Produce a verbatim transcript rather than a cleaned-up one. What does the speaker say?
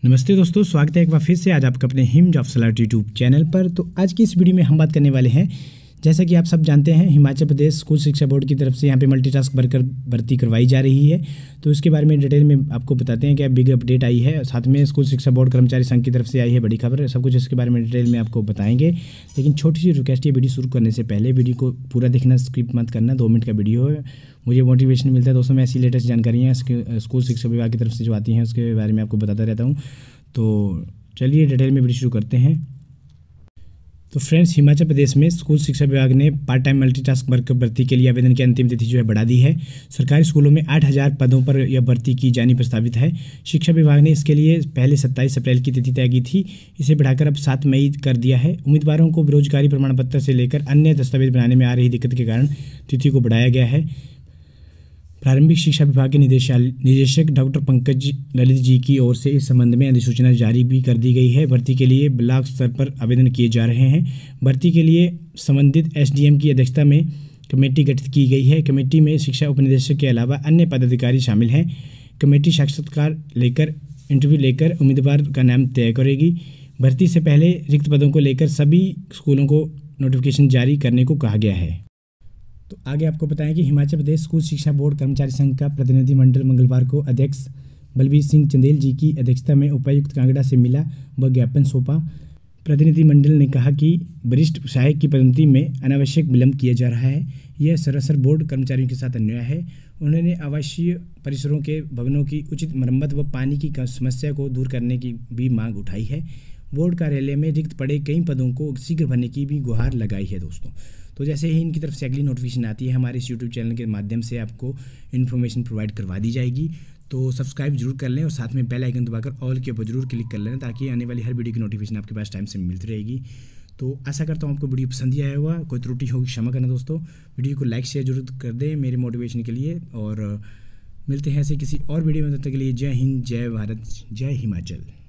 नमस्ते दोस्तों, स्वागत है एक बार फिर से आज आपका अपने Him jobs alert YouTube channel पर। तो आज की इस वीडियो में हम बात करने वाले हैं, जैसा कि आप सब जानते हैं, हिमाचल प्रदेश स्कूल शिक्षा बोर्ड की तरफ से यहाँ पे मल्टीटास्क वर्कर भर्ती करवाई जा रही है। तो इसके बारे में डिटेल में आपको बताते हैं कि बिग अपडेट आई है, साथ में स्कूल शिक्षा बोर्ड कर्मचारी संघ की तरफ से आई है बड़ी खबर। सब कुछ इसके बारे में डिटेल में आपको बताएंगे। लेकिन छोटी सी रिक्वेस्ट है, वीडियो शुरू करने से पहले वीडियो को पूरा देखना, स्किप मत करना। दो मिनट का वीडियो है, मुझे मोटिवेशन मिलता है दोस्तों। मैं ऐसी लेटेस्ट जानकारियाँ स्कूल शिक्षा विभाग की तरफ से जो आती हैं उसके बारे में आपको बताता रहता हूँ। तो चलिए डिटेल में वीडियो शुरू करते हैं। तो फ्रेंड्स, हिमाचल प्रदेश में स्कूल शिक्षा विभाग ने पार्ट टाइम मल्टीटास्क वर्कर भर्ती के लिए आवेदन की अंतिम तिथि जो है बढ़ा दी है। सरकारी स्कूलों में आठ हज़ार पदों पर यह भर्ती की जानी प्रस्तावित है। शिक्षा विभाग ने इसके लिए पहले सत्ताईस अप्रैल की तिथि तय की थी, इसे बढ़ाकर अब सात मई कर दिया है। उम्मीदवारों को बेरोजगारी प्रमाण पत्र से लेकर अन्य दस्तावेज बनाने में आ रही दिक्कत के कारण तिथि को बढ़ाया गया है। प्रारंभिक शिक्षा विभाग के निदेशालय निदेशक डॉक्टर पंकज ललित जी की ओर से इस संबंध में अधिसूचना जारी भी कर दी गई है। भर्ती के लिए ब्लॉक स्तर पर आवेदन किए जा रहे हैं। भर्ती के लिए संबंधित एसडीएम की अध्यक्षता में कमेटी गठित की गई है। कमेटी में शिक्षा उपनिदेशक के अलावा अन्य पदाधिकारी शामिल हैं। कमेटी साक्षात्कार लेकर इंटरव्यू लेकर उम्मीदवार का नाम तय करेगी। भर्ती से पहले रिक्त पदों को लेकर सभी स्कूलों को नोटिफिकेशन जारी करने को कहा गया है। तो आगे आपको बताएं कि हिमाचल प्रदेश स्कूल शिक्षा बोर्ड कर्मचारी संघ का प्रतिनिधिमंडल मंगलवार को अध्यक्ष बलबीर सिंह चंदेल जी की अध्यक्षता में उपायुक्त कांगड़ा से मिला व ज्ञापन सौंपा। प्रतिनिधिमंडल ने कहा कि वरिष्ठ सहायक की पदोन्नति में अनावश्यक विलंब किया जा रहा है। यह सरासर बोर्ड कर्मचारियों के साथ अन्याय है। उन्होंने आवासीय परिसरों के भवनों की उचित मरम्मत व पानी की समस्या को दूर करने की भी मांग उठाई है। बोर्ड कार्यालय में रिक्त पड़े कई पदों को शीघ्र भरने की भी गुहार लगाई है दोस्तों। तो जैसे ही इनकी तरफ से अगली नोटिफिकेशन आती है, हमारे इस यूट्यूब चैनल के माध्यम से आपको इन्फॉर्मेशन प्रोवाइड करवा दी जाएगी। तो सब्सक्राइब जरूर कर लें और साथ में बेल आइकन दबाकर ऑल के ऊपर जरूर क्लिक कर लें, ताकि आने वाली हर वीडियो की नोटिफिकेशन आपके पास टाइम से मिलती रहेगी। तो आशा करता हूँ आपको वीडियो पसंद ही आया होगा। कोई त्रुटि होगी क्षमा करना दोस्तों। वीडियो को लाइक शेयर जरूर कर दें मेरे मोटिवेशन के लिए, और मिलते हैं ऐसे किसी और वीडियो में। तब तक के लिए जय हिंद, जय भारत, जय हिमाचल।